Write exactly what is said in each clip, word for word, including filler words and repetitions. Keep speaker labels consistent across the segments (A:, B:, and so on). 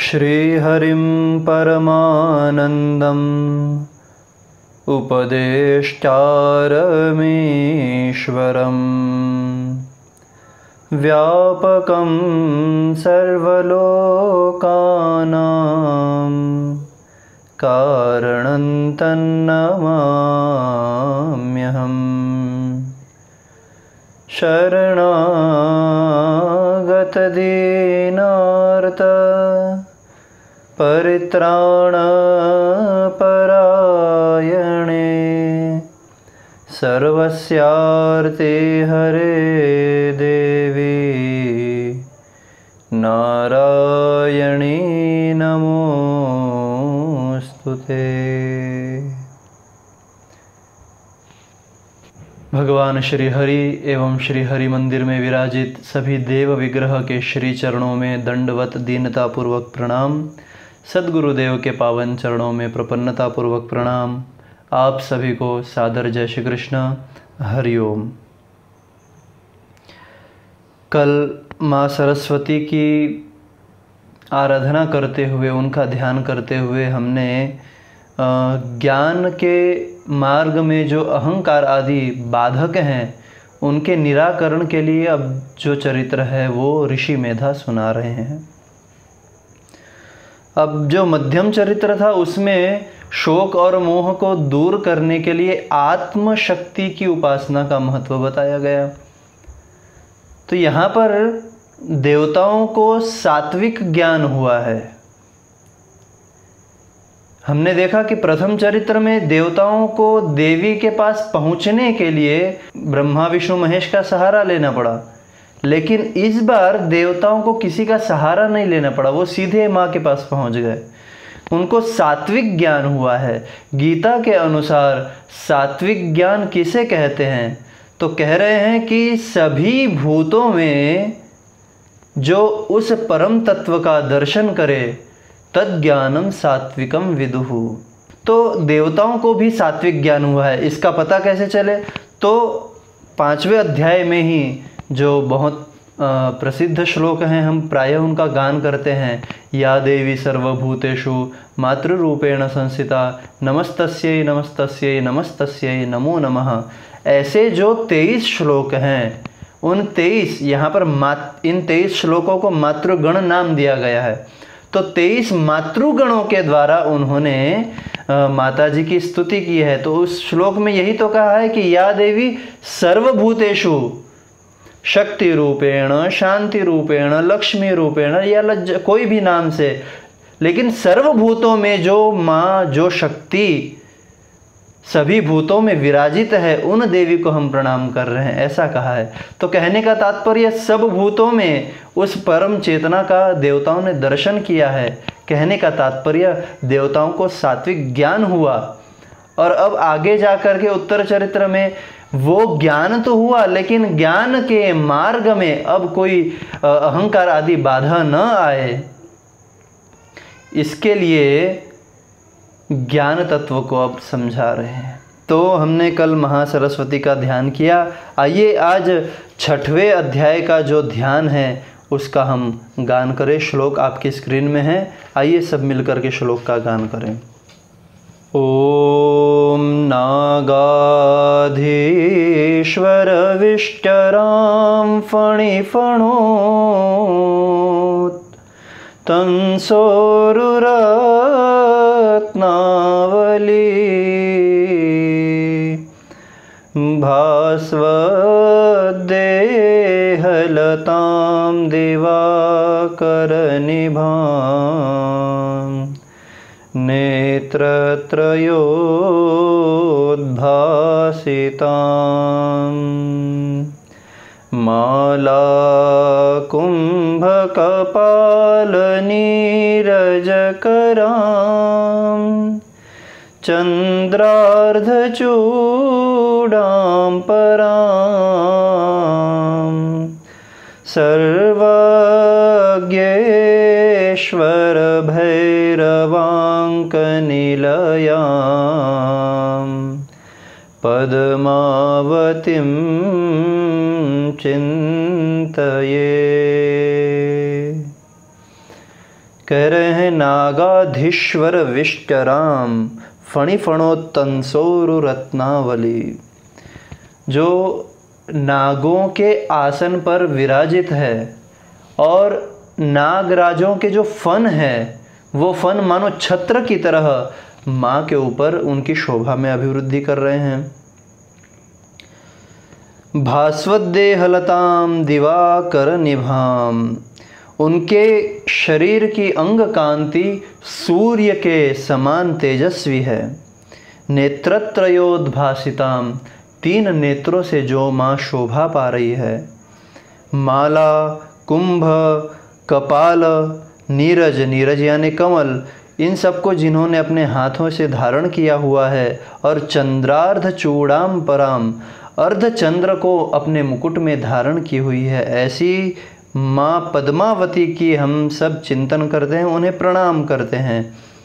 A: श्रीहरिं परमानन्दम् उपदेष्टारमीश्वरम् व्यापकं सर्वलोकानां कारणं तन्नमाम्यहम्। शरणागतदीनार्त परित्राणपरायणे सर्वस्यार्थे हरे देवी नारायणी नमोस्तुते। भगवान श्री हरि एवं श्री हरि मंदिर में विराजित सभी देव विग्रह के श्री चरणों में दंडवत दीनतापूर्वक प्रणाम। सद्गुरुदेव के पावन चरणों में प्रपन्नतापूर्वक प्रणाम। आप सभी को सादर जय श्री कृष्ण, हरिओम। कल माँ सरस्वती की आराधना करते हुए, उनका ध्यान करते हुए हमने ज्ञान के मार्ग में जो अहंकार आदि बाधक हैं उनके निराकरण के लिए अब जो चरित्र है वो ऋषि मेधा सुना रहे हैं। अब जो मध्यम चरित्र था उसमें शोक और मोह को दूर करने के लिए आत्म शक्ति की उपासना का महत्व बताया गया। तो यहाँ पर देवताओं को सात्विक ज्ञान हुआ है। हमने देखा कि प्रथम चरित्र में देवताओं को देवी के पास पहुँचने के लिए ब्रह्मा विष्णु महेश का सहारा लेना पड़ा, लेकिन इस बार देवताओं को किसी का सहारा नहीं लेना पड़ा, वो सीधे माँ के पास पहुँच गए। उनको सात्विक ज्ञान हुआ है। गीता के अनुसार सात्विक ज्ञान किसे कहते हैं? तो कह रहे हैं कि सभी भूतों में जो उस परम तत्व का दर्शन करे तज्ज्ञानम सात्विकम विदुहु। तो देवताओं को भी सात्विक ज्ञान हुआ है। इसका पता कैसे चले? तो पांचवें अध्याय में ही जो बहुत प्रसिद्ध श्लोक हैं, हम प्रायः उनका गान करते हैं। या देवी सर्वभूतेषु मातृरूपेण संस्थिता नमस्तस्यै नमस्तस्यै नमस्तस्यै नमो नमः। ऐसे जो तेईस श्लोक हैं, उन तेईस यहाँ पर मात इन तेईस श्लोकों को मातृगण नाम दिया गया है। तो तेईस मातृगणों के द्वारा उन्होंने माता जी की स्तुति की है। तो उस श्लोक में यही तो कहा है कि या देवी सर्वभूतेषु शक्ति रूपेण, शांति रूपेण, लक्ष्मी रूपेण या लज्ज कोई भी नाम से, लेकिन सर्वभूतों में जो माँ, जो शक्ति सभी भूतों में विराजित है, उन देवी को हम प्रणाम कर रहे हैं, ऐसा कहा है। तो कहने का तात्पर्य सब भूतों में उस परम चेतना का देवताओं ने दर्शन किया है। कहने का तात्पर्य देवताओं को सात्विक ज्ञान हुआ। और अब आगे जाकर के उत्तर चरित्र में वो ज्ञान तो हुआ, लेकिन ज्ञान के मार्ग में अब कोई अहंकार आदि बाधा न आए, इसके लिए ज्ञान तत्व को अब समझा रहे हैं। तो हमने कल महासरस्वती का ध्यान किया। आइए आज छठवें अध्याय का जो ध्यान है उसका हम गान करें। श्लोक आपकी स्क्रीन में है, आइए सब मिलकर के श्लोक का गान करें। ओम नागाधीश्वर विष्टराम फणिफणोत् तंसोरुरत्नावली भास्वद्देहलतां दिवाकरनिभां नेत्रत्रयोद्भासितां मालाकुम्भकपालनीरजकरां चन्द्रार्धचूडां परां सर्वज्ञेश्वर भैरवाङ्कनिलयां पद्मावतीं चिन्तये। कह रहे हैं नागाधीश्वर विष्टराम फणिफणोत्तंसोरु रत्नावली। जो नागों के आसन पर विराजित है और नागराजों के जो फन है वो फन मानो छत्र की तरह माँ के ऊपर उनकी शोभा में अभिवृद्धि कर रहे हैं। भास्वद्देहलताम दिवाकर निभाम, उनके शरीर की अंग कांति सूर्य के समान तेजस्वी है। नेत्रत्रयोद्भासिताम, तीन नेत्रों से जो माँ शोभा पा रही है। माला कुंभ कपाल नीरज, नीरज यानी कमल, इन सबको जिन्होंने अपने हाथों से धारण किया हुआ है। और चंद्रार्ध चूड़ाम पराम, अर्ध चंद्र को अपने मुकुट में धारण की हुई है। ऐसी माँ पद्मावती की हम सब चिंतन करते हैं, उन्हें प्रणाम करते हैं।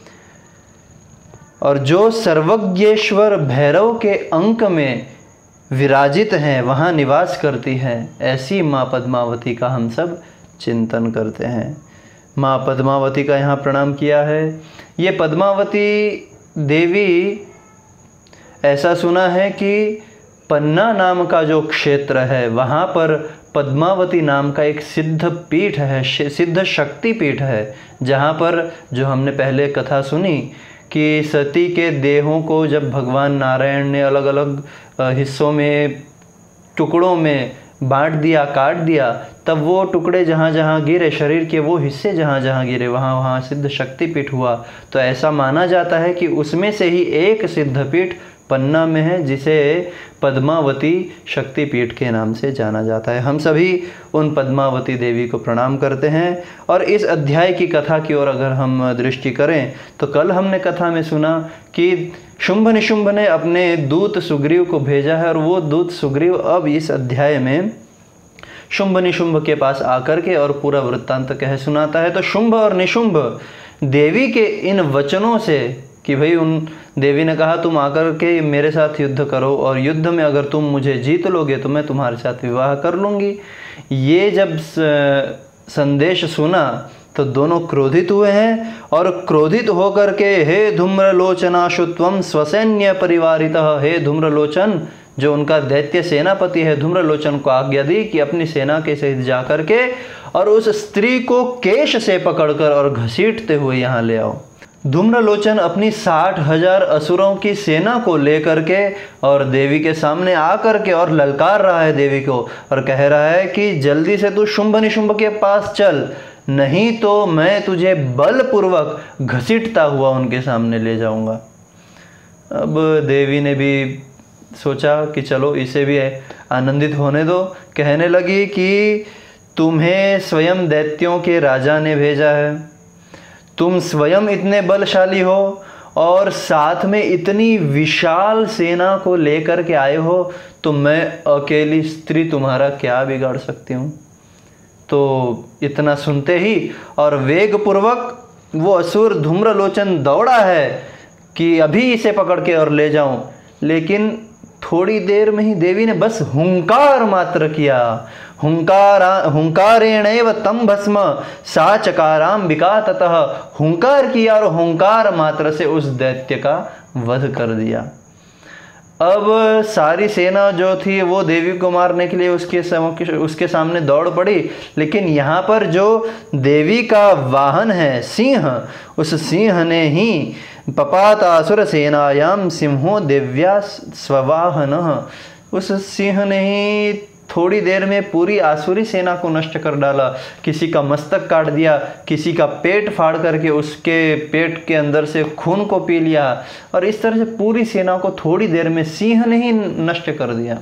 A: और जो सर्वज्ञेश्वर भैरव के अंक में विराजित हैं, वहाँ निवास करती हैं, ऐसी माँ पद्मावती का हम सब चिंतन करते हैं। माँ पद्मावती का यहाँ प्रणाम किया है। ये पद्मावती देवी, ऐसा सुना है कि पन्ना नाम का जो क्षेत्र है वहाँ पर पद्मावती नाम का एक सिद्ध पीठ है, सिद्ध शक्ति पीठ है, जहाँ पर जो हमने पहले कथा सुनी कि सती के देहों को जब भगवान नारायण ने अलग अलग हिस्सों में टुकड़ों में बांट दिया, काट दिया, तब वो टुकड़े जहाँ जहाँ गिरे, शरीर के वो हिस्से जहाँ जहाँ गिरे वहाँ वहाँ सिद्ध शक्तिपीठ हुआ। तो ऐसा माना जाता है कि उसमें से ही एक सिद्धपीठ पन्ना में है, जिसे पद्मावती शक्तिपीठ के नाम से जाना जाता है। हम सभी उन पद्मावती देवी को प्रणाम करते हैं। और इस अध्याय की कथा की ओर अगर हम दृष्टि करें तो कल हमने कथा में सुना कि शुंभ निशुंभ ने अपने दूत सुग्रीव को भेजा है, और वो दूत सुग्रीव अब इस अध्याय में शुंभ निशुंभ के पास आकर के और पूरा वृत्तांत कह सुनाता है। तो शुंभ और निशुंभ देवी के इन वचनों से कि भाई उन देवी ने कहा तुम आकर के मेरे साथ युद्ध करो, और युद्ध में अगर तुम मुझे जीत लोगे तो मैं तुम्हारे साथ विवाह कर लूँगी। ये जब संदेश सुना तो दोनों क्रोधित हुए हैं, और क्रोधित होकर के हे धूम्रलोचनाशु त्वं स्वसैन्य परिवारितः, हे धूम्रलोचन, जो उनका दैत्य सेनापति है, धूम्रलोचन को आज्ञा दी कि अपनी सेना के सहित जा कर के और उस स्त्री को केश से पकड़कर और घसीटते हुए यहाँ ले आओ। धूम्रलोचन अपनी साठ हजार असुरों की सेना को लेकर के और देवी के सामने आकर के और ललकार रहा है देवी को, और कह रहा है कि जल्दी से तू शुंभ निशुंभ के पास चल, नहीं तो मैं तुझे बलपूर्वक घसीटता हुआ उनके सामने ले जाऊंगा। अब देवी ने भी सोचा कि चलो इसे भी आनंदित होने दो। कहने लगी कि तुम्हें स्वयं दैत्यों के राजा ने भेजा है, तुम स्वयं इतने बलशाली हो और साथ में इतनी विशाल सेना को लेकर के आए हो, तो मैं अकेली स्त्री तुम्हारा क्या बिगाड़ सकती हूँ। तो इतना सुनते ही और वेगपूर्वक वो असुर धूम्रलोचन दौड़ा है कि अभी इसे पकड़ के और ले जाऊं, लेकिन थोड़ी देर में ही देवी ने बस हुंकार मात्र किया। हुंकारा हुंकारेणैव तम भस्म सा चकाराम विकाततः, हुंकार किया और हुंकार मात्र से उस दैत्य का वध कर दिया। अब सारी सेना जो थी वो देवी को मारने के लिए उसके उसके सामने दौड़ पड़ी, लेकिन यहाँ पर जो देवी का वाहन है सिंह, उस सिंह ने ही पपातासुर सेनायाम सिंहो दिव्या स्ववाहनः, उस सिंह ने ही थोड़ी देर में पूरी आसुरी सेना को नष्ट कर डाला। किसी का मस्तक काट दिया, किसी का पेट फाड़ करके उसके पेट के अंदर से खून को पी लिया, और इस तरह से पूरी सेना को थोड़ी देर में सिंह ने ही नष्ट कर दिया।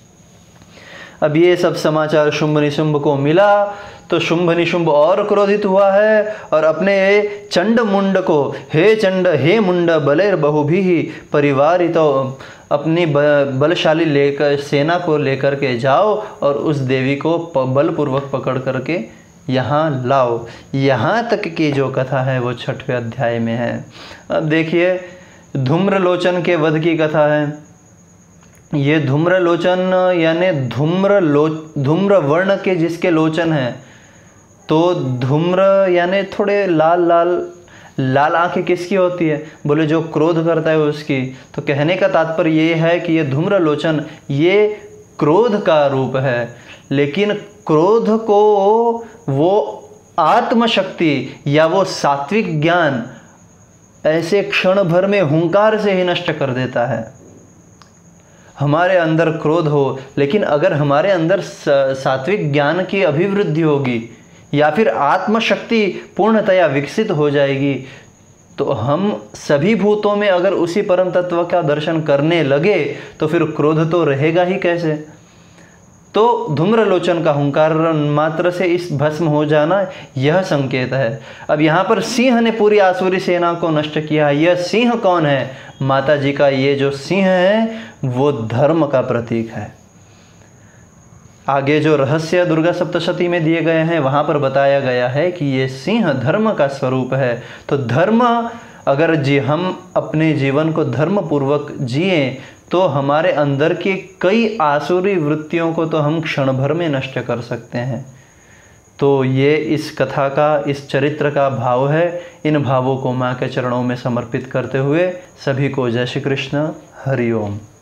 A: अब ये सब समाचार शुंभ निशुंभ को मिला तो शुंभ निशुंभ और क्रोधित हुआ है, और अपने चंड मुंड को हे चंड हे मुंड बलेर बहुभी परिवारित, तो अपनी बलशाली लेकर सेना को लेकर के जाओ और उस देवी को बलपूर्वक पकड़ करके यहाँ लाओ। यहाँ तक की जो कथा है वो छठवें अध्याय में है। अब देखिए धूम्रलोचन के वध की कथा है। ये धूम्रलोचन यानी धूम्र लो धूम्र वर्ण के जिसके लोचन हैं, तो धूम्र यानी थोड़े लाल लाल लाल आंखें किसकी होती है? बोले जो क्रोध करता है उसकी। तो कहने का तात्पर्य ये है कि ये धूम्रलोचन ये क्रोध का रूप है, लेकिन क्रोध को वो आत्मशक्ति या वो सात्विक ज्ञान ऐसे क्षण भर में हुंकार से ही नष्ट कर देता है। हमारे अंदर क्रोध हो, लेकिन अगर हमारे अंदर सात्विक ज्ञान की अभिवृद्धि होगी या फिर आत्मशक्ति पूर्णतया विकसित हो जाएगी, तो हम सभी भूतों में अगर उसी परम तत्व का दर्शन करने लगे तो फिर क्रोध तो रहेगा ही कैसे। तो धूम्रलोचन का हुंकार मात्र से इस भस्म हो जाना यह संकेत है। अब यहाँ पर सिंह ने पूरी आसुरी सेना को नष्ट किया। यह सिंह कौन है? माता जी का ये जो सिंह है वो धर्म का प्रतीक है। आगे जो रहस्य दुर्गा सप्तशती में दिए गए हैं वहाँ पर बताया गया है कि ये सिंह धर्म का स्वरूप है। तो धर्म अगर जी हम अपने जीवन को धर्म पूर्वक जिए तो हमारे अंदर की कई आसुरी वृत्तियों को तो हम क्षण भर में नष्ट कर सकते हैं। तो ये इस कथा का, इस चरित्र का भाव है। इन भावों को माँ के चरणों में समर्पित करते हुए सभी को जय श्री कृष्ण, हरि ओम।